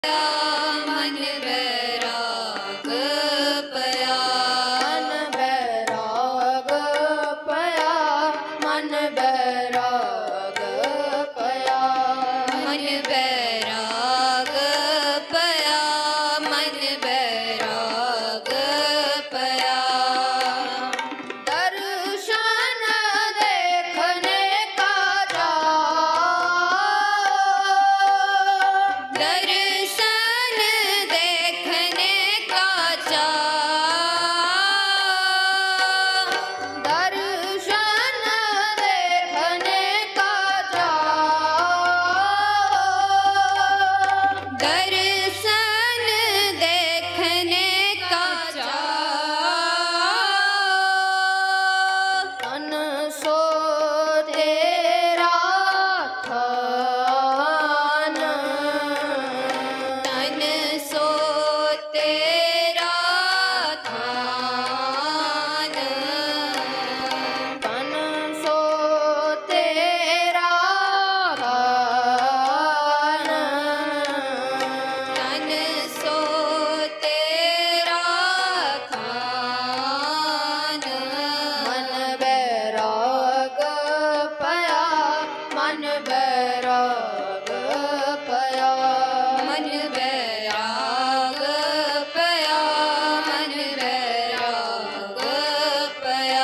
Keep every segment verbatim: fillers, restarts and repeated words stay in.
मन बैराग पया, मन बैराग पया, मन बैराग पया, मन बैराग पया, मन बैराग पया। दर्शन देखने का जाओ, दर्शन देखने का जाओ, दर्शन देखने का जाओ, दर्शन देखने का जाओ। तन सो तेरा थान, तन सो तेरा थान, तन सो तेरा थान, तन सो तेरा थान। मन बैराग पया, मन बैराग पया, मन बैराग पया, मन बैराग पया।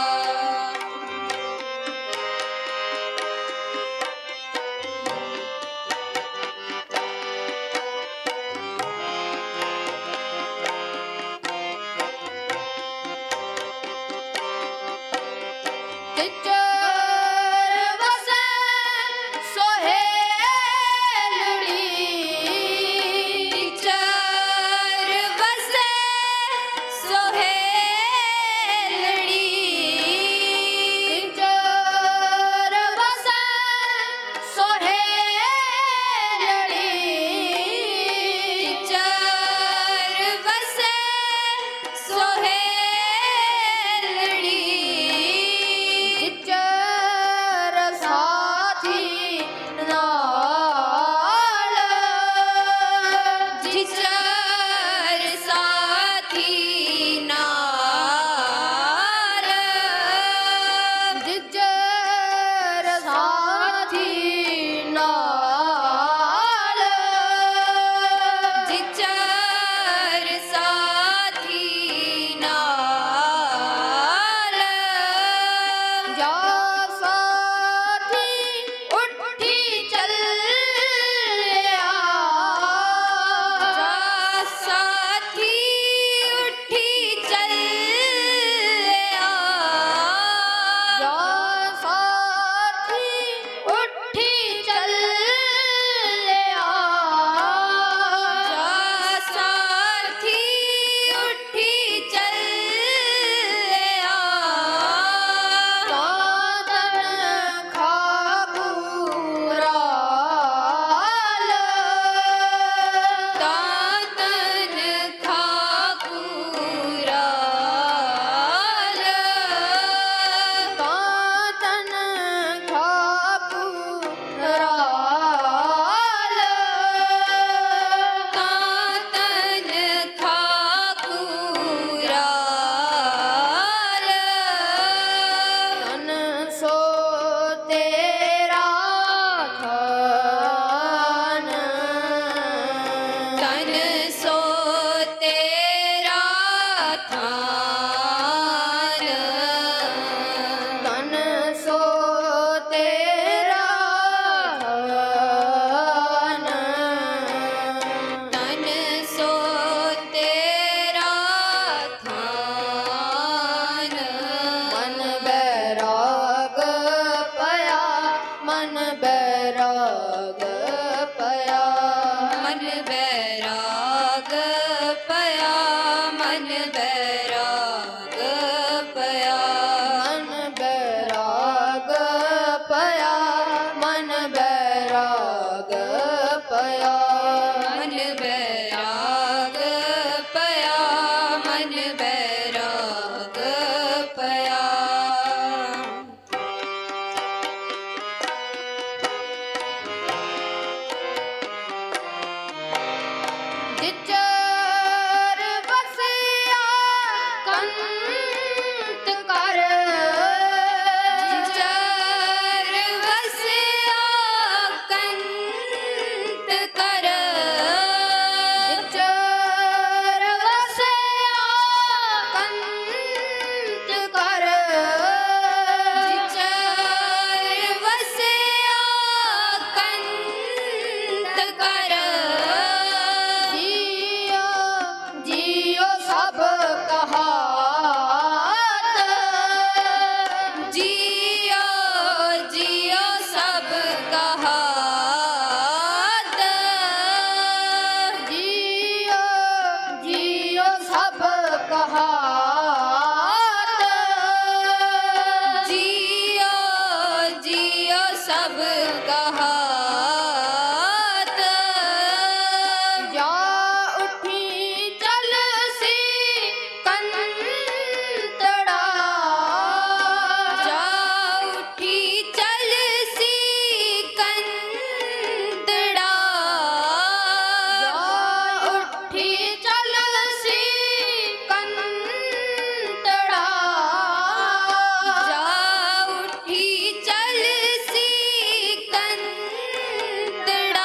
तिचर वसे सोहेलड़ी, तिचर वसे सोहेलड़ी, तिचर वसे सोहेलड़ी, तिचर वसे सोहेलड़ी। तिचर साथी नाल, जिचर साथी नाल, तिचर साथी नाल, जिचर साथी नाल। जा साथी उठी चलिया, जा साथी उठी चलिया, जा साथी उठी चलिया, जा साथी उठी चलिया। साधन खाकुराल, तातन खाकुराल, तातन खाकुराल, तातन खाकुराल। तन सो तेरा थान, तन सो तेरा थान, तन सो तेरा थान, तन सो तेरा थान। मन बैराग पया, मन बैराग पया, मन बैराग ਜਿਚਰ ਵਸਿਆ ਕੰਤ ਕਰ ਜਿਚਰ ਵਸਿਆ ਕੰਤ ਕਰ ਜਿਚਰ ਵਸਿਆ ਕੰਤ ਕਰ ਜਿਚਰ ਵਸਿਆ ਕੰਤ ਕਰ ਜੀਓ ਜੀਓ ਸਭ ਕਹਾਤ ਜਿਉ ਜਿਉ ਸਭ ਕਹਾਤ ਜੀਓ ਜੀਓ ਸਭ ਕਹਾਤ ਜਿਉ ਜਿਉ ਸਭ ਕਹਾਤ ਜਾ ਉੱਠੀ ਚੱਲ ਸੀ ਕੰਤੜਾ ਜਾ ਉੱਠੀ ਚੱਲ ਸੀ ਕੰਤੜਾ ਜਾ ਉੱਠੀ ਚੱਲ ਸੀ ਕੰਤੜਾ ਜਾ ਉੱਠੀ ਚੱਲ ਸੀ ਕੰਤੜਾ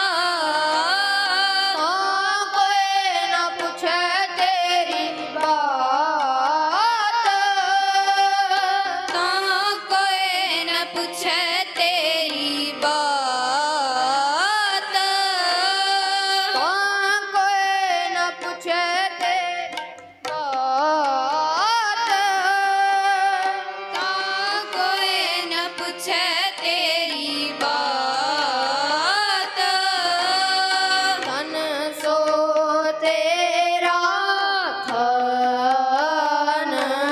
ਤਾਂ ਕੋਈ ਨਾ ਪੁੱਛੇ ਤੇਰੀ ਬਾਤ ਤਾਂ ਕੋਈ ਨਾ ਪੁੱਛੇ ਤੇਰੀ ਬਾਤ ਤਾਂ ਕੋਈ ਨਾ ਪੁੱਛੇ ਤੇਰੀ ਬਾਤ ਤਾਂ ਕੋਈ ਨਾ ਪੁੱਛੇ ਤੇਰੀ ਬਾਤ ਤਨ ਸੋ ਤੇਰਾ ਥਨ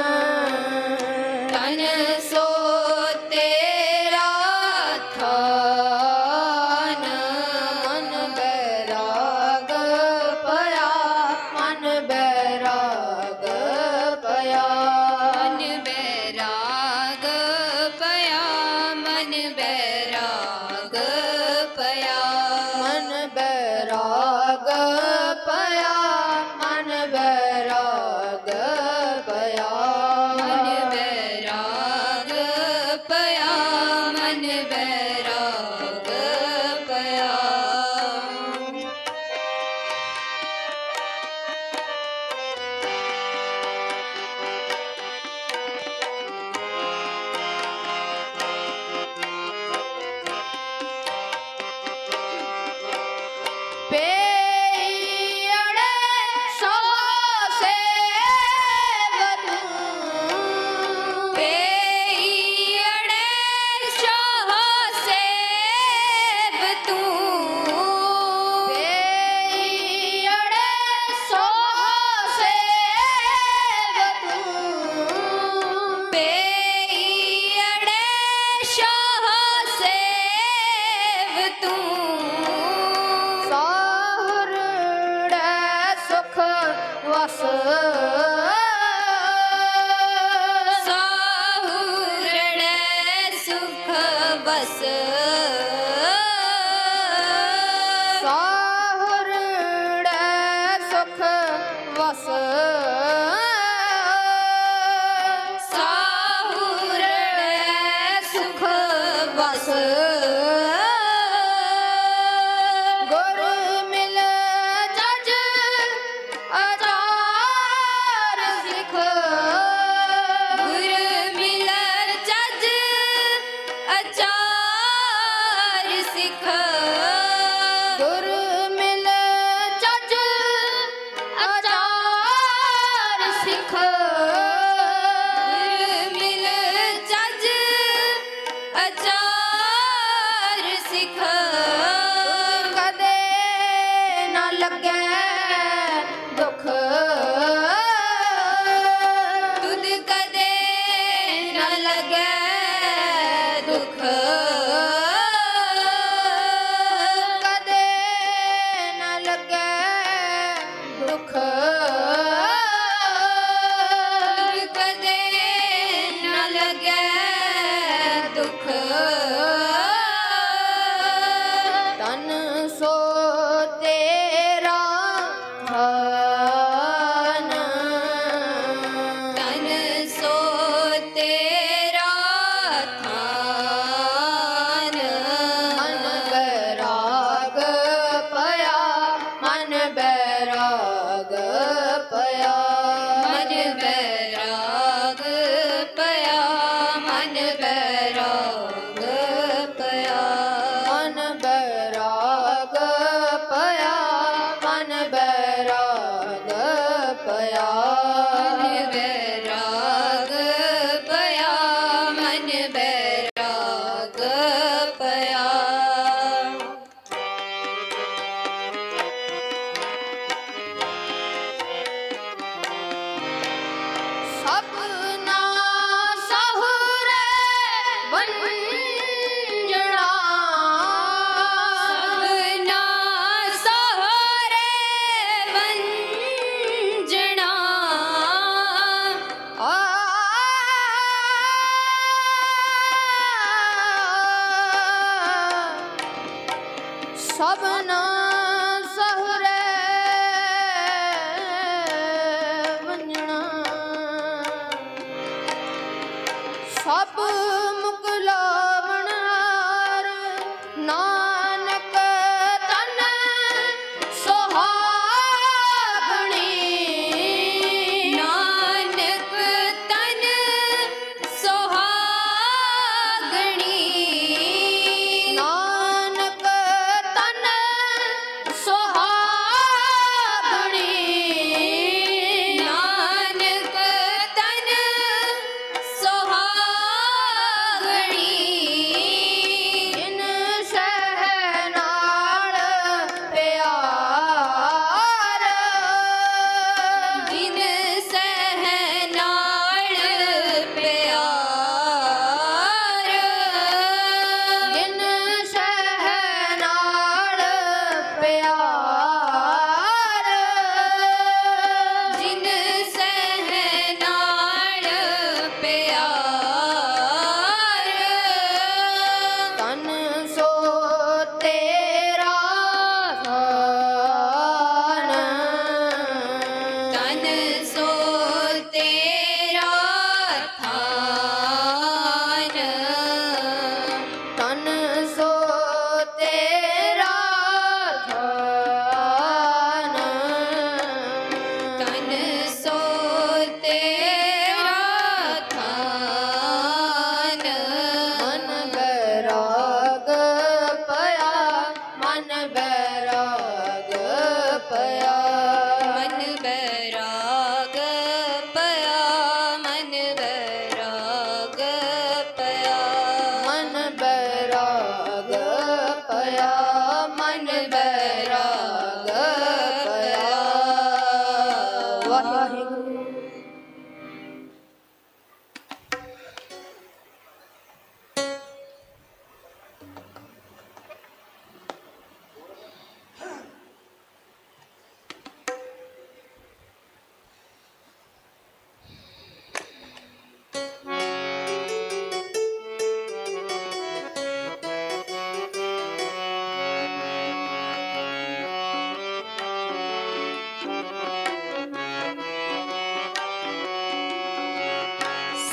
ਤਨ ਸੋ ਤੇਰਾ ਥਾਨ ਮਨ ਬੈਰਾਗ ਪਿਆ ਮਨ ਬੈਰਾਗ ਪਿਆ ਮਨ ਬੈਰਾਗ ਪਿਆ ਮਨ ਬੈਰਾਗ ਪਿਆ ਮਨ ਬੈਰਾਗ ਪਿਆ ਮਨ ਬੈਰਾਗ ਪਿਆ ਮਨ ਬੈਰਾਗ ਪਿਆ ਮਨ ਬੈਰਾਗ ਪਿਆ ਪੇੜੇ ਸੋ ਸੇਵਤੂ ਪੇਈੜੇ ਸ਼ਾਹ ਸੇਵ ਤੂੰ ਪੇੜੇ ਸੋ ਸੇਵਤੂ ਪੇਈੜੇ ਸ਼ਾਹ ਸੇਵ ਤੂੰ ਸਾਹੁਰੜੇ ਸੁਖ ਵਸ ਸਾਹੁਰੜੇ ਸੁਖ ਬਸ ਸਾਹੁਰੜੇ ਸੁਖ ਵਸ ਸਾਹੁਰੜੇ ਸੁਖ ਬਸ ਗੁਰ ਮਿਲ ਜਜ ਅਜਾਰ ਸਿਖ ਗੁਰ ਮਿਲ ਜਜ ਅਚਾਰ ਸਿਖ ਗੁਰ ਮਿਲ ਜਜ ਅਜਾਰ ਸਿਖ ਗੁਰ ਮਿਲ ਜਜ ਅਚਾਰ ਸਿਖ ਕਦੇ ਨਾ ਲੱਗੇ ਦੁੱਖ ਤੁਧ ਕਦੇ ਨ ਲਗੈ ਦੁਖ ਕਦੇ ਨਾ ਲੱਗੇ ਦੁੱਖ ਤੁਧ ਕਦੇ ਨ ਲਗੈ ਦੁਖ ਤਨ ਸੋ ਤੇਰਾ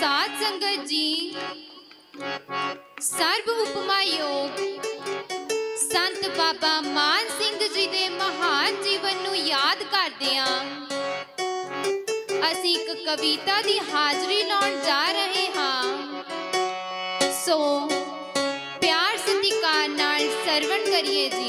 साध संगत जी सर्व उपमा योग संत बाबा मान सिंह जी दे महान जीवन नूं याद करदिआं असीं एक कविता दी हाज़री लाउण जा रहे हां। सो प्यार सत्कार नाल सरवण करिए जी।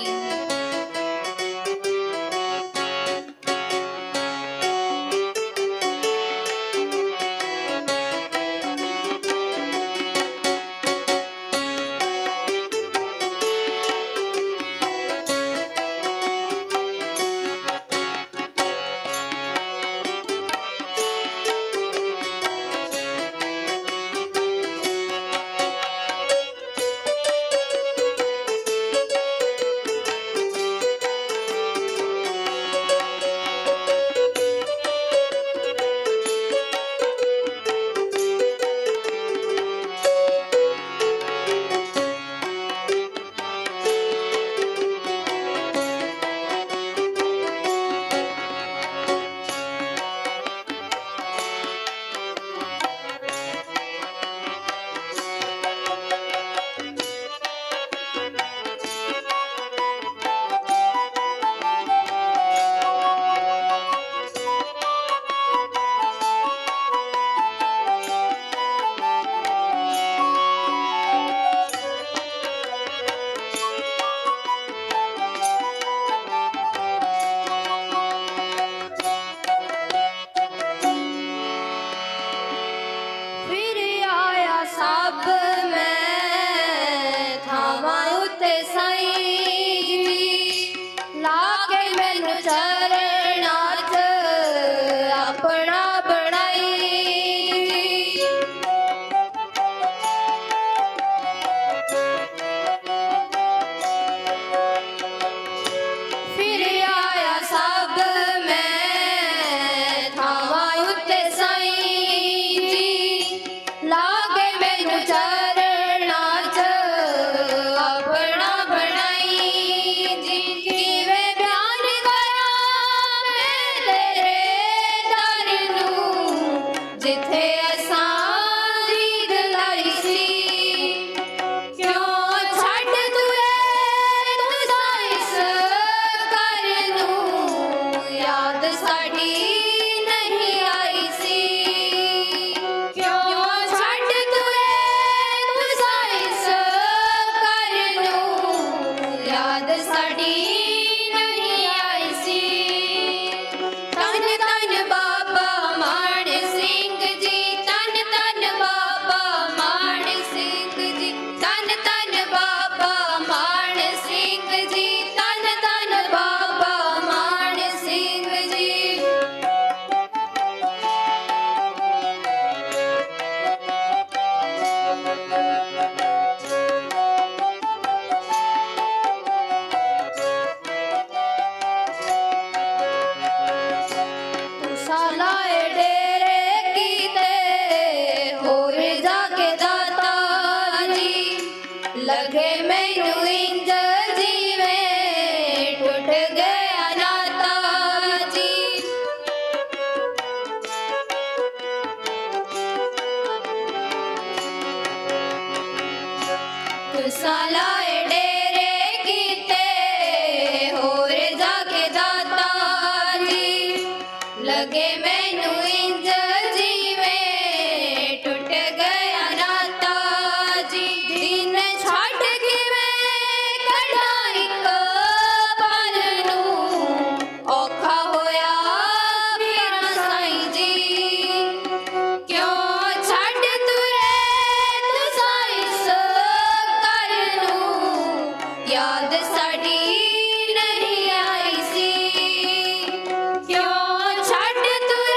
क्यों छड़ तू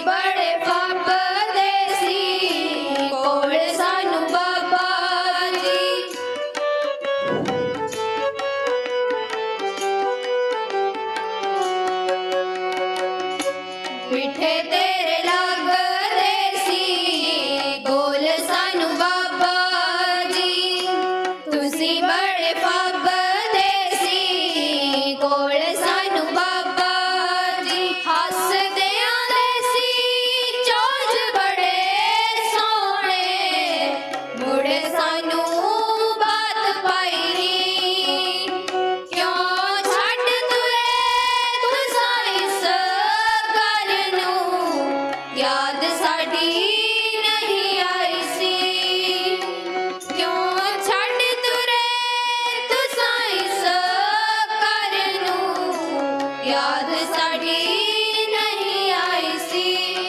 बड़े फबदे सी कोल सानू बाबा जी। मिठे तेरे लगदे सी गोल सानू बाबा जी। तुसी बड़े फबदे सी कोल सानू बाबा जी। हसदे आंदे सी चोज बड़े सोहणे मुड़े सानू बात पाई नी। क्यों छड्ड तुरे तुसां इस घर नूं याद साडी नहीं आई सी। क्यों छड्ड तुरे तुसां इस घर नूं याद साडी नहीं आई सी।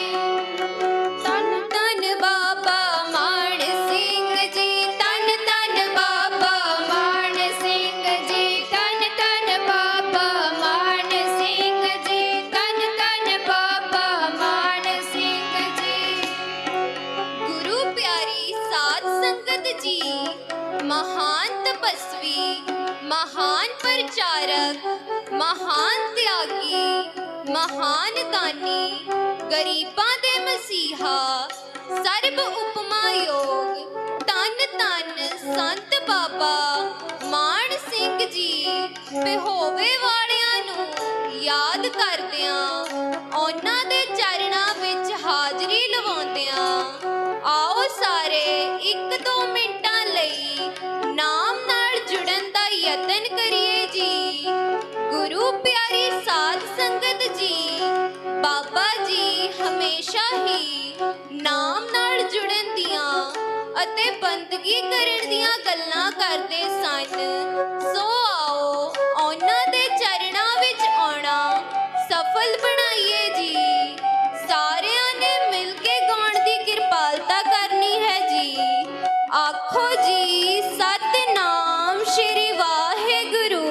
तन तन बाबा मान सिंह जी तन तन बाबा मान सिंह जी तन तन बाबा मान सिंह जी तन तन बाबा मान सिंह जी। गुरु प्यारी साध संगत जी महान तपस्वी महान प्रचारक महान त्यागी महान दानी गरीबां दे मसीहा सर्ब उपमा योग तन तन संत बाबा मान सिंह जी पिहोवे वालियां नूं याद करदियां उन्हां दे चरणां विच हाजरी लवाउंदियां आओ सारे एक दो मिंटां लई नाम नाल जुड़न दा यतन करिए जी। गुरु प्यारी साध संगत जी बाबा जी हमेशा ही नाम नाल जुड़न दियां ਅਤੇ ਬੰਦਗੀ ਕਰਨ ਦੀਆਂ ਗੱਲਾਂ ਕਰਦੇ ਸਨ। ਸੋ ਆਓ ਉਹਨਾਂ ਦੇ ਚਰਨਾਂ ਵਿੱਚ ਆਉਣਾ ਸਫਲ ਬਣਾਈਏ ਜੀ। ਸਾਰਿਆਂ ਨੇ ਮਿਲ ਕੇ ਗਾਉਣ ਦੀ ਕਿਰਪਾਲਤਾ ਕਰਨੀ ਹੈ ਜੀ। ਆਖੋ ਜੀ ਸਤਿਨਾਮ ਸ਼੍ਰੀ ਵਾਹਿਗੁਰੂ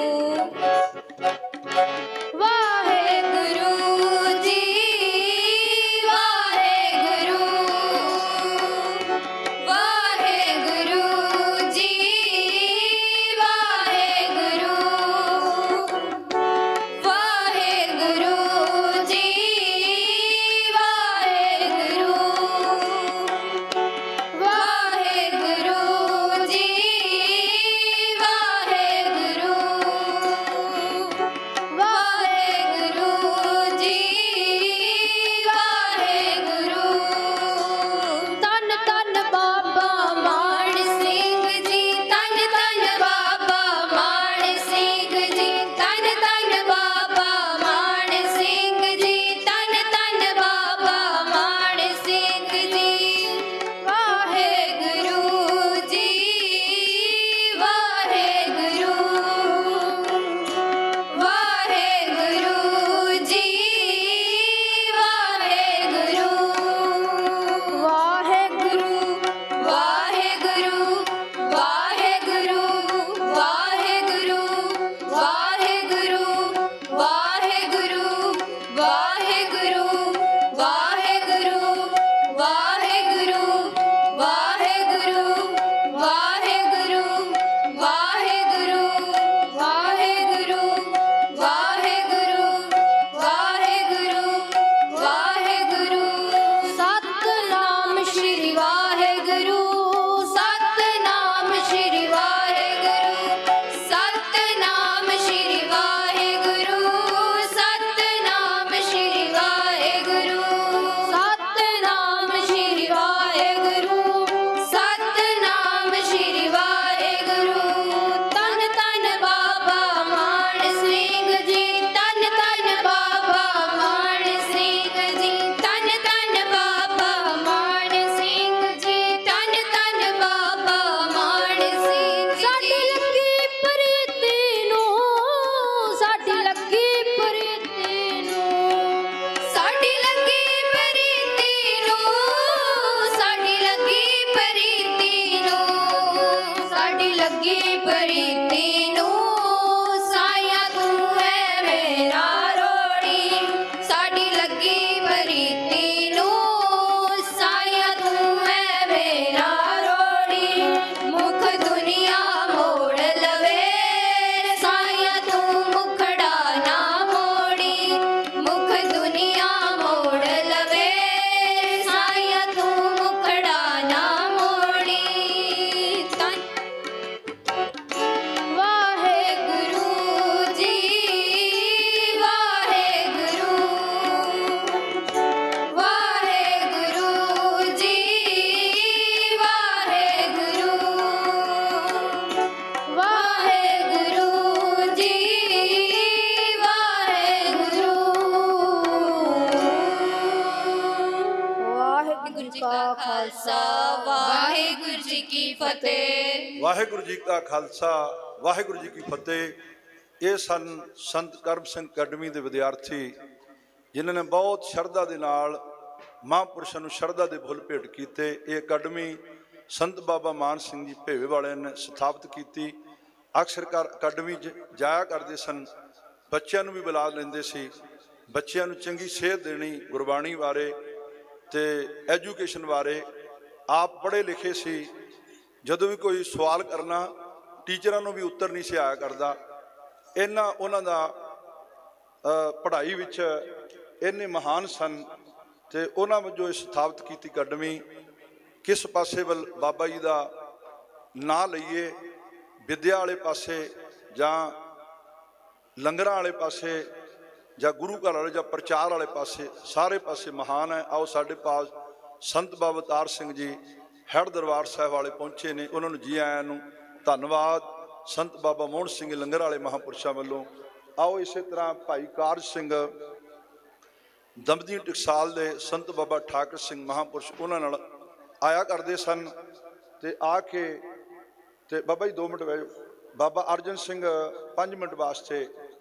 ਵਾਹਿਗੁਰੂ ਜੀ ਵਾਹਿਗੁਰੂ ਵਾਹਿਗੁਰੂ ਜੀ ਵਾਹਿਗੁਰੂ का खालसा वाहिगुरु जी की फतेह। वाहिगुरु जी का खालसा वाहिगुरु जी की फतेह। ये सन संत करम सिंह अकैडमी के विद्यार्थी जिन्होंने बहुत शरधा के नाल महापुरुषों को शरधा के फुल भेंट किए। ये अकैडमी संत बाबा मान सिंह जी भेवे वाले ने स्थापित की। अक्सर कर अकैडमी जाया करते सन, बच्चों भी बुला लेंदे सी, बच्चों को चंगी सेहत देनी, गुरबाणी बारे ते एजुकेशन बारे। आप पढ़े लिखे सी, जदों भी कोई सवाल करना टीचरों भी उत्तर नहीं से आया करता। इन्ना उन्हां दा पढ़ाई विच इन्ने महान सन ते उन्हां वजों स्थापित की अकैडमी। किस पासे वल बाबा जी का नां लईए, विद्या वाले पासे जां लंगरां वाले पासे जां गुरु घर वाले जां प्रचार वाले पासे, सारे पासे महान है। आओ साडे पास संत बाबा अवतार सिंह जी हैड दरबार साहब वाले पहुंचे ने, उन्होंने जी आयां नूं धन्नवाद। संत बाबा मोहन सिंह लंगर वाले महापुरुषों वालों। आओ इस तरह भाई कारज सिंह दमदी टकसाल दे संत बाबा ठाकर सिंह महापुरुष उन्होंने आया करते सन ते आके ते बाबा जी दो मिनट बैठो। बाबा अर्जन सिंह पाँच मिनट वास्ते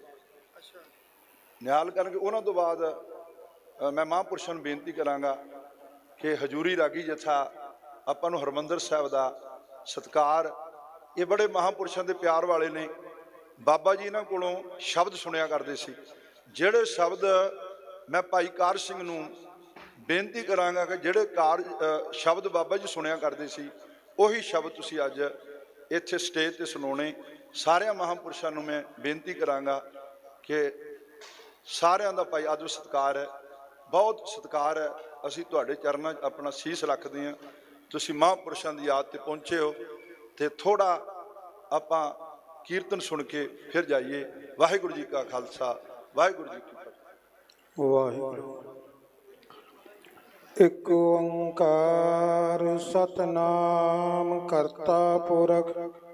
निहाल करके। उन्होंने तो बाद मैं महापुरुषों को बेनती कराँगा कि हजूरी रागी जथा आपां नूं हरमंदर साहब का सत्कार, ये बड़े महापुरुषों के प्यार वाले ने। बाबा जी इन्हां कोलों शब्द सुनिया करते सी, जिहड़े शब्द मैं भाई कार सिंह नूं बेनती कराँगा कि जिहड़े कार शब्द बाबा जी सुनिया करते सी, उही शब्द तुसीं अज इत्थे स्टेज ते सुनाउणे। सारियां महापुरुषों नूं मैं बेनती कराँगा कि सारियां दा भाई आदर सत्कार है, बहुत सत्कार है। असीं तुहाडे चरनां 'च अपना सीस रखते हैं। तुसीं महापुरुषों की याद ते पहुँचे हो ते थोड़ा आपां कीर्तन सुन के फिर जाइए। वाहिगुरु जी का खालसा वाहिगुरु जी की फतेह। वाहिगुरु। एक ओंकार सतनाम करता पुरख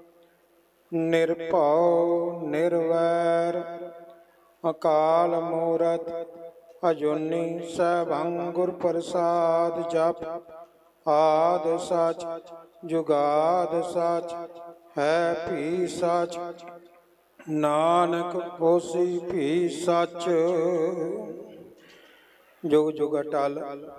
निरभउ निर्वैर अकाल मूरत अजूनी सैभं गुर प्रसाद जप आद सच जुगाद सच है भी सच नानक होसी भी सच। जुग जुग अटल।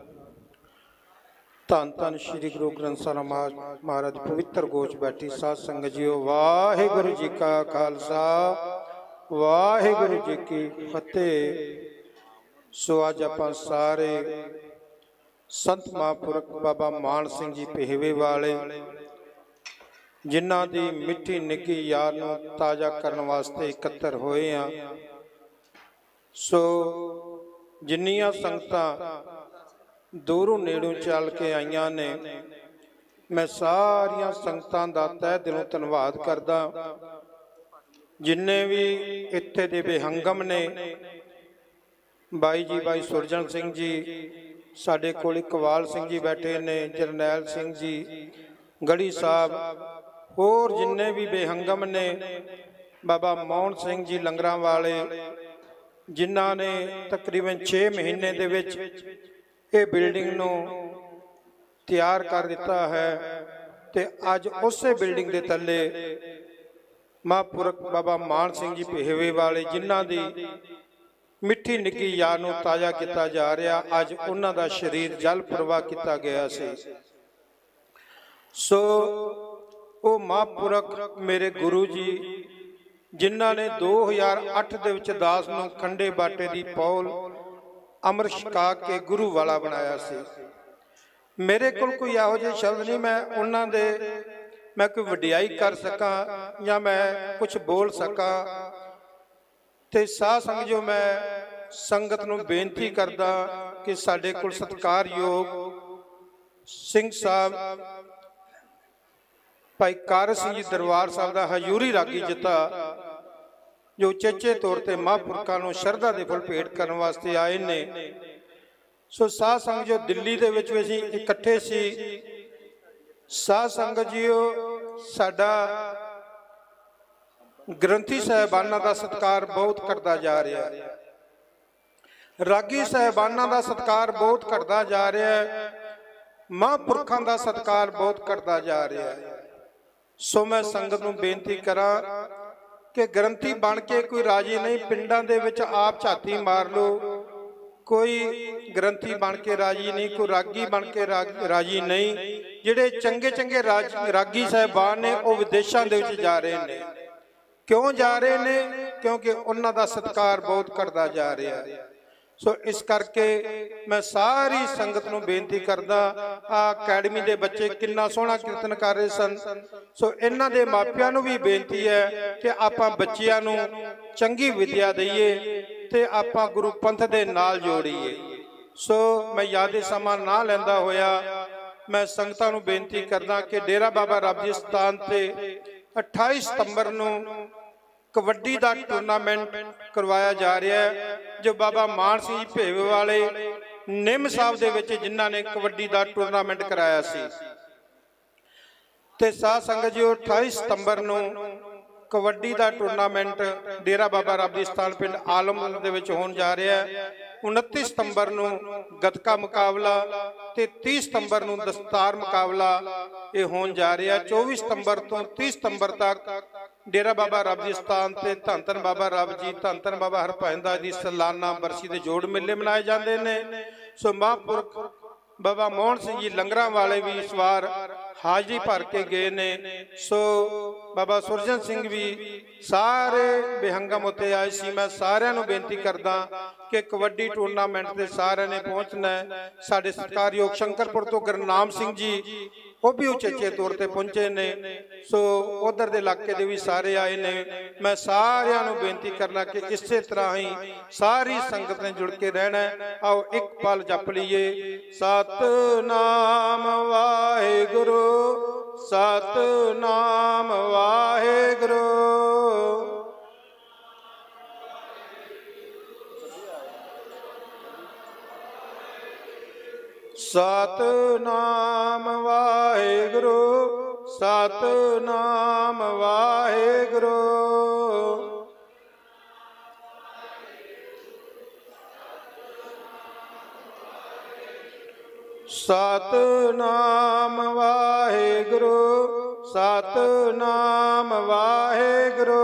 धन धन श्री गुरु ग्रंथ साहिब महाराज पवित्र गोच बैठी साध संगत जीओ। वाहिगुरु जी का खालसा वाहिगुरु जी की फतेह। सो अज आपां सारे संत महापुरख बाबा मान सिंह जी पेहवे वाले, जिन्हां दी मिठी निकी याद नूं ताज़ा करन वास्ते इकत्तर होए हैं। सो जिन्नियां संगतां दूरों नेड़ों चल के आईयां ने, मैं सारियां संगतां दा तह दिलों धन्नवाद करदा। जिन्ने भी इत्थे दे बेहंगम ने, बाई जी बाई सुरजन सिंह जी, साडे कोल इकबाल सिंह जी बैठे ने, जरनैल सिंह जी गढ़ी साहब, होर जिन्ने भी बेहंगम ने, बाबा मोहन सिंह जी लंगरां वाले, जिन्हां ने तकरीबन छे महीने दे विच ये बिल्डिंग नूं तैयार कर दिता है। ते अज उसे बिल्डिंग दे थल्ले महापुरख बाबा मान सिंह जी पेहवे वाले, जिन्हां दी मिठी निकी याद नूं ताज़ा किया जा रहा, अज उन्हां दा शरीर जल प्रवाह किया गया सी। सो वो महापुरख मेरे गुरु जी, जिन्हां ने दो हज़ार अठ दे विच दास नूं खंडे बाटे दी पौल अमृत छका के गुरु वाला बनाया सी। मेरे कोल कोई इहो जिहे शब्द नहीं मैं उन्हां दे मैं कोई वडियाई कर सकां या मैं कुछ बोल सकां। ते साध संग जो मैं संगत नूं बेनती करदा कि साडे कोल सत्कारयोग सिंह साहब भाई कार सिंह जी दरबार साहब का हजूरी रागी जता, जो चेचे तौर पर महापुरखों को शरधा के फुल भेंट करने वास्ते आए ने। सो साध संग जो दिल्ली दे विच भी असीं इकट्ठे सी। साध संगत जीओ, साडा ग्रंथी साहिबाना का सत्कार बहुत घटता जा रहा है, रागी साहिबाना का सत्कार बहुत घटता जा रहा है। ਮਹਾਂਪੁਰਖਾਂ ਦਾ ਸਤਿਕਾਰ ਬਹੁਤ ਕਰਦਾ ਜਾ ਰਿਹਾ ਹੈ। ਸੋ ਮੈਂ ਸੰਗਤ ਨੂੰ ਬੇਨਤੀ ਕਰਾਂ ਕਿ ਗ੍ਰੰਥੀ ਬਣ ਕੇ ਕੋਈ ਰਾਜੀ ਨਹੀਂ। ਪਿੰਡਾਂ ਦੇ ਵਿੱਚ ਆਪ ਝਾਤੀ ਮਾਰ ਲਓ, ਕੋਈ ਗ੍ਰੰਥੀ ਬਣ ਕੇ ਰਾਜੀ ਨਹੀਂ, ਕੋਈ ਰਾਗੀ ਬਣ ਕੇ ਰਾਜੀ ਨਹੀਂ। ਜਿਹੜੇ ਚੰਗੇ ਚੰਗੇ ਰਾਗੀ ਸਾਹਿਬਾਨ ਨੇ ਉਹ ਵਿਦੇਸ਼ਾਂ ਦੇ ਵਿੱਚ ਜਾ ਰਹੇ ਨੇ। ਕਿਉਂ ਜਾ ਰਹੇ ਨੇ? ਕਿਉਂਕਿ ਉਹਨਾਂ ਦਾ ਸਤਿਕਾਰ ਬਹੁਤ ਕਰਦਾ ਜਾ ਰਿਹਾ ਹੈ। ਸੋ ਇਸ ਕਰਕੇ ਮੈਂ ਸਾਰੀ ਸੰਗਤ ਨੂੰ ਬੇਨਤੀ ਕਰਦਾ, ਆ ਅਕੈਡਮੀ ਦੇ ਬੱਚੇ ਕਿੰਨਾ ਸੋਹਣਾ ਕੀਰਤਨ ਕਰ ਰਹੇ ਸਨ। ਸੋ ਇਹਨਾਂ ਦੇ ਮਾਪਿਆਂ ਨੂੰ ਵੀ ਬੇਨਤੀ ਹੈ ਕਿ ਆਪਾਂ ਬੱਚਿਆਂ ਨੂੰ ਚੰਗੀ ਵਿਦਿਆ ਦਈਏ ਤੇ ਆਪਾਂ ਗੁਰੂ ਪੰਥ ਦੇ ਨਾਲ ਜੋੜੀਏ। ਸੋ ਮੈਂ ਯਾਦੇ ਸਮਾਂ ਨਾ ਲੈਂਦਾ ਹੋਇਆ ਮੈਂ ਸੰਗਤਾਂ ਨੂੰ ਬੇਨਤੀ ਕਰਦਾ ਕਿ ਡੇਰਾ ਬਾਬਾ ਰੱਬ ਜੀ ਸਥਾਨ ਤੇ ਅਠਾਈ ਸਤੰਬਰ ਨੂੰ ਕਬੱਡੀ ਦਾ ਟੂਰਨਾਮੈਂਟ ਕਰਵਾਇਆ ਜਾ ਰਿਹਾ ਹੈ, ਜੋ ਬਾਬਾ ਮਾਨ ਸਿੰਘ ਜੀ ਭੇਵੇ ਵਾਲੇ ਨਿੰਮ ਸਾਹਿਬ ਦੇ ਵਿੱਚ ਜਿਨ੍ਹਾਂ ਨੇ ਕਬੱਡੀ ਦਾ ਟੂਰਨਾਮੈਂਟ ਕਰਾਇਆ ਸੀ। ਤੇ ਸਾਧ ਸੰਗਤ ਜੀ ਅਠਾਈ ਸਤੰਬਰ ਨੂੰ ਕਬੱਡੀ ਦਾ ਟੂਰਨਾਮੈਂਟ ਡੇਰਾ ਬਾਬਾ ਰੱਬ ਜੀ ਸਥਾਨ ਪਿੰਡ ਆਲਮ ਦੇ ਵਿੱਚ ਹੋਣ ਜਾ ਰਿਹਾ ਹੈ। ਉਨੱਤੀ ਸਤੰਬਰ ਨੂੰ ਗੱਤਕਾ ਮੁਕਾਬਲਾ ਤੇ ਤੀਹ ਸਤੰਬਰ ਨੂੰ ਦਸਤਾਰ ਮੁਕਾਬਲਾ ਇਹ ਹੋਣ ਜਾ ਰਿਹਾ। ਚੌਵੀ ਸਤੰਬਰ ਤੋਂ ਤੀਹ ਸਤੰਬਰ ਤੱਕ ਡੇਰਾ ਬਾਬਾ ਰੱਬ ਜੀ ਸਥਾਨ ਤੇ ਧੰਨ ਧੰਨ ਬਾਬਾ ਰੱਬ ਜੀ, ਧੰਨ ਧੰਨ ਬਾਬਾ ਹਰਭਜਨ ਦਾਸ ਦੀ ਸਾਲਾਨਾ ਬਰਸੀ ਦੇ ਜੋੜ ਮੇਲੇ ਮਨਾਏ ਜਾਂਦੇ ਨੇ। ਸੋ ਮਹਾਂਪੁਰਖ ਬਾਬਾ ਮੋਹਨ ਸਿੰਘ ਜੀ ਲੰਗਰਾਂ ਵਾਲੇ ਵੀ ਇਸ ਵਾਰ ਹਾਜ਼ਰੀ ਭਰ ਕੇ ਗਏ ਨੇ। ਸੋ ਬਾਬਾ ਸੁਰਜਨ ਸਿੰਘ ਵੀ ਸਾਰੇ ਬੇਹੰਗਮ ਉੱਤੇ ਆਏ ਸੀ। ਮੈਂ ਸਾਰਿਆਂ ਨੂੰ ਬੇਨਤੀ ਕਰਦਾ ਕਿ ਕਬੱਡੀ ਟੂਰਨਾਮੈਂਟ ਤੇ ਸਾਰਿਆਂ ਨੇ ਪਹੁੰਚਣਾ ਹੈ। ਸਾਡੇ ਸਤਿਕਾਰਯੋਗ ਸ਼ੰਕਰਪੁਰ ਤੋਂ ਗੁਰਨਾਮ ਸਿੰਘ ਜੀ ਉਹ ਵੀ ਉਚੇਚੇ ਤੌਰ ਤੇ ਪਹੁੰਚੇ ਨੇ। ਸੋ ਉਧਰ ਦੇ ਇਲਾਕੇ ਦੇ ਵੀ ਸਾਰੇ ਆਏ ਨੇ। ਮੈਂ ਸਾਰਿਆਂ ਨੂੰ ਬੇਨਤੀ ਕਰਨਾ ਕਿ ਇਸੇ ਤਰ੍ਹਾਂ ਹੀ ਸਾਰੀ ਸੰਗਤ ਨੇ ਜੁੜ ਕੇ ਰਹਿਣਾ। ਆਓ ਇੱਕ ਪਲ ਜਪ ਲਈਏ, ਸਤਨਾਮ ਵਾਹਿਗੁਰੂ, ਸਤਨਾਮ ਵਾਹਿਗੁਰੂ। ਸਤਨਾਮ ਵਾਹਿਗੁਰੂ, ਸਤਨਾਮ ਵਾਹਿਗੁਰੂ। ਸਤਨਾਮ ਵਾਹਿਗੁਰੂ, ਸਤਨਾਮ ਵਾਹਿਗੁਰੂ।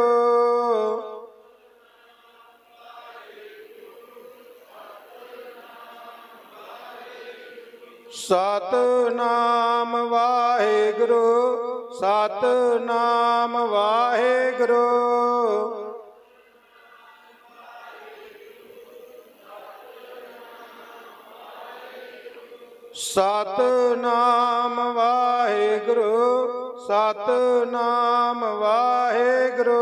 ਸਤਨਾਮ ਵਾਹਿਗੁਰੂ, ਸਤਨਾਮ ਵਾਹਿਗੁਰੂ। ਸਤਨਾਮ ਵਾਹਿਗੁਰੂ, ਸਤਨਾਮ ਵਾਹਿਗੁਰੂ।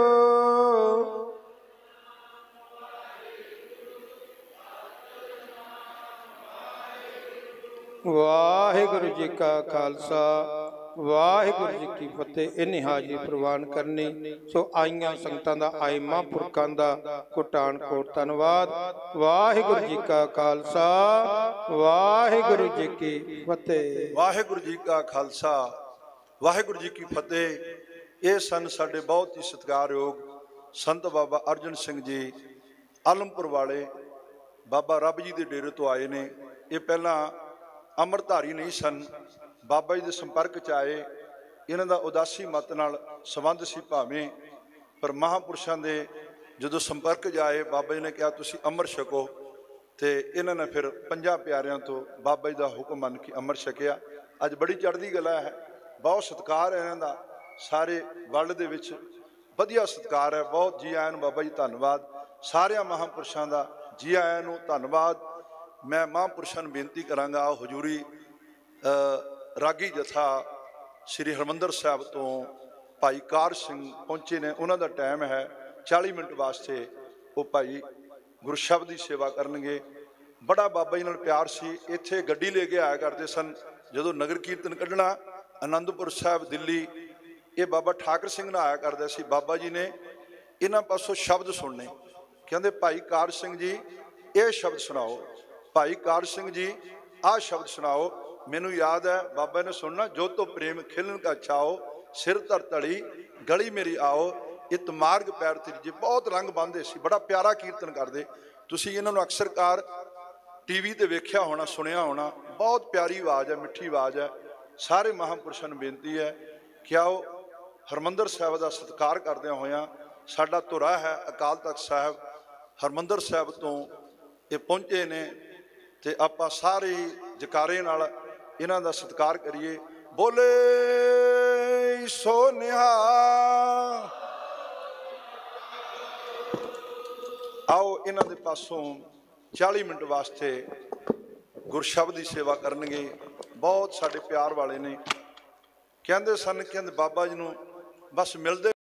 ਵਾਹਿਗੁਰੂ ਜੀ ਕਾ ਖਾਲਸਾ, ਵਾਹਿਗੁਰੂ ਜੀ ਕੀ ਫਤਿਹ। ਇਹਨੇ ਹਾਜ਼ਰੀ ਪ੍ਰਵਾਨ ਕਰਨੀ। ਸੋ ਆਈਆਂ ਸੰਗਤਾਂ ਦਾ, ਆਏ ਮਹਾਂਪੁਰਖਾਂ ਦਾ ਕੋਟਾਨ ਕੋਟ ਧੰਨਵਾਦ। ਵਾਹਿਗੁਰੂ ਜੀ ਕਾ ਖਾਲਸਾ, ਵਾਹਿਗੁਰੂ ਜੀ ਕੀ ਫਤਿਹ। ਵਾਹਿਗੁਰੂ ਜੀ ਕਾ ਖਾਲਸਾ, ਵਾਹਿਗੁਰੂ ਜੀ ਕੀ ਫਤਿਹ। ਇਹ ਸਨ ਸਾਡੇ ਬਹੁਤ ਹੀ ਸਤਿਕਾਰਯੋਗ ਸੰਤ ਬਾਬਾ ਅਰਜਨ ਸਿੰਘ ਜੀ ਆਲਮਪੁਰ ਵਾਲੇ, ਬਾਬਾ ਰੱਬ ਜੀ ਦੇ ਡੇਰੇ ਤੋਂ ਆਏ ਨੇ। ਇਹ ਪਹਿਲਾਂ ਅੰਮ੍ਰਿਤਧਾਰੀ ਨਹੀਂ ਸਨ, ਬਾਬਾ ਜੀ ਦੇ ਸੰਪਰਕ 'ਚ ਆਏ। ਇਹਨਾਂ ਦਾ ਉਦਾਸੀ ਮਤ ਨਾਲ ਸੰਬੰਧ ਸੀ ਭਾਵੇਂ, ਪਰ ਮਹਾਂਪੁਰਸ਼ਾਂ ਦੇ ਜਦੋਂ ਸੰਪਰਕ 'ਚ ਆਏ ਬਾਬਾ ਜੀ ਨੇ ਕਿਹਾ ਤੁਸੀਂ ਅੰਮ੍ਰਿਤ ਛਕੋ। ਤੇ ਇਹਨਾਂ ਨੇ ਫਿਰ ਪੰਜਾਂ ਪਿਆਰਿਆਂ ਤੋਂ ਬਾਬਾ ਜੀ ਦਾ ਹੁਕਮ ਮੰਨ ਕੇ ਅੰਮ੍ਰਿਤ ਛਕਿਆ। ਅੱਜ ਬੜੀ ਚੜ੍ਹਦੀ ਕਲਾ ਹੈ, ਬਹੁਤ ਸਤਿਕਾਰ ਹੈ ਇਹਨਾਂ ਦਾ, ਸਾਰੇ ਵਰਲਡ ਦੇ ਵਿੱਚ ਵਧੀਆ ਸਤਿਕਾਰ ਹੈ। ਬਹੁਤ ਜੀ ਆਇਆਂ ਨੂੰ ਬਾਬਾ ਜੀ ਧੰਨਵਾਦ। ਸਾਰਿਆਂ ਮਹਾਂਪੁਰਸ਼ਾਂ ਦਾ ਜੀ ਆਇਆਂ ਨੂੰ ਧੰਨਵਾਦ। ਮੈਂ ਮਹਾਂਪੁਰਸ਼ਾਂ ਨੂੰ ਬੇਨਤੀ ਕਰਾਂਗਾ, ਹਜ਼ੂਰੀ ਰਾਗੀ ਜਥਾ ਸ੍ਰੀ ਹਰਿਮੰਦਰ ਸਾਹਿਬ ਤੋਂ ਭਾਈ ਕਾਰ ਸਿੰਘ ਪਹੁੰਚੇ ਨੇ। ਉਹਨਾਂ ਦਾ ਟਾਈਮ ਹੈ ਚਾਲੀ ਮਿੰਟ ਵਾਸਤੇ, ਉਹ ਭਾਈ ਗੁਰਸ਼ਬਦ ਦੀ ਸੇਵਾ ਕਰਨਗੇ। ਬੜਾ ਬਾਬਾ ਜੀ ਨਾਲ ਪਿਆਰ ਸੀ। ਇੱਥੇ ਗੱਡੀ ਲੈ ਕੇ ਆਇਆ ਕਰਦੇ ਸਨ ਜਦੋਂ ਨਗਰ ਕੀਰਤਨ ਕੱਢਣਾ ਆਨੰਦਪੁਰ ਸਾਹਿਬ ਦਿੱਲੀ। ਇਹ ਬਾਬਾ ਠਾਕਰ ਸਿੰਘ ਨਾਲ ਆਇਆ ਕਰਦਾ ਸੀ। ਬਾਬਾ ਜੀ ਨੇ ਇਹਨਾਂ ਪਾਸੋਂ ਸ਼ਬਦ ਸੁਣਨੇ, ਕਹਿੰਦੇ ਭਾਈ ਕਾਰ ਸਿੰਘ ਜੀ ਇਹ ਸ਼ਬਦ ਸੁਣਾਓ, ਭਾਈ ਕਾਰ ਸਿੰਘ ਜੀ ਆਹ ਸ਼ਬਦ ਸੁਣਾਓ। ਮੈਨੂੰ ਯਾਦ ਹੈ ਬਾਬਾ ਨੇ ਸੁਣਨਾ, ਜੋ ਤੋਂ ਪ੍ਰੇਮ ਖਿਲਨ ਕਾ ਛਾਓ, ਸਿਰ ਧਰ ਤਲੀ ਗਲੀ ਮੇਰੀ ਆਓ, ਇਤ ਮਾਰਗ ਪੈਰ ਤੇਰੀ। ਬਹੁਤ ਰੰਗ ਬੰਨ੍ਹਦੇ ਸੀ, ਬੜਾ ਪਿਆਰਾ ਕੀਰਤਨ ਕਰਦੇ। ਤੁਸੀਂ ਇਹਨਾਂ ਨੂੰ ਅਕਸਰਕਾਰ ਟੀਵੀ ਤੇ ਵੇਖਿਆ ਹੋਣਾ, ਸੁਣਿਆ ਹੋਣਾ। ਬਹੁਤ ਪਿਆਰੀ ਆਵਾਜ਼ ਹੈ, ਮਿੱਠੀ ਆਵਾਜ਼ ਹੈ। ਸਾਰੇ ਮਹਾਂਪੁਰਸ਼ਾਂ ਨੂੰ ਬੇਨਤੀ ਹੈ ਕਿ ਆਓ ਹਰਿਮੰਦਰ ਸਾਹਿਬ ਦਾ ਸਤਿਕਾਰ ਕਰਦਿਆਂ ਹੋਇਆਂ, ਸਾਡਾ ਧੁਰਾ ਹੈ ਅਕਾਲ ਤਖਤ ਸਾਹਿਬ, ਹਰਿਮੰਦਰ ਸਾਹਿਬ ਤੋਂ ਇਹ ਪਹੁੰਚੇ ਨੇ, ਤੇ ਆਪਾਂ ਸਾਰੇ ਜਕਾਰੇ ਨਾਲ ਇਹਨਾਂ ਦਾ ਸਤਿਕਾਰ ਕਰੀਏ। ਬੋਲੇ ਸੋ ਨਿਹਾਲ। ਆਓ ਇਹਨਾਂ ਦੇ ਪਾਸੋਂ ਚਾਲੀ ਮਿੰਟ ਵਾਸਤੇ ਗੁਰਸ਼ਬਦ ਦੀ ਸੇਵਾ ਕਰਨਗੇ। ਬਹੁਤ ਸਾਡੇ ਪਿਆਰ ਵਾਲੇ ਨੇ। ਕਹਿੰਦੇ ਸਨ, ਕਹਿੰਦੇ ਬਾਬਾ ਜੀ ਨੂੰ ਬਸ ਮਿਲਦੇ